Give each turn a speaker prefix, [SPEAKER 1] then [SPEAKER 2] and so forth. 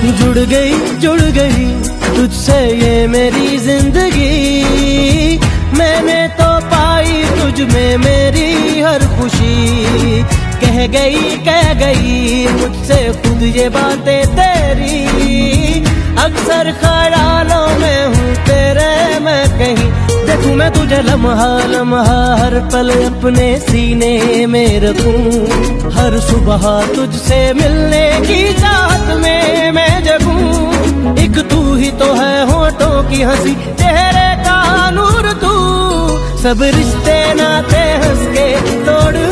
[SPEAKER 1] जुड़ गई तुझसे ये मेरी जिंदगी। मैंने तो पाई तुझ में मेरी हर खुशी। कह गई मुझसे खुद ये बातें तेरी। अक्सर ख्यालों में हूँ तेरे मैं कहीं। देखूं मैं तुझे लम्हा लम्हा हर पल अपने सीने में रखूं। हर सुबह तुझसे मिलने की चाहत में मैं जगूं। एक तू ही तो है होठों की हंसी, चेहरे का नूर तू। सब रिश्ते नाते हंस के तोड़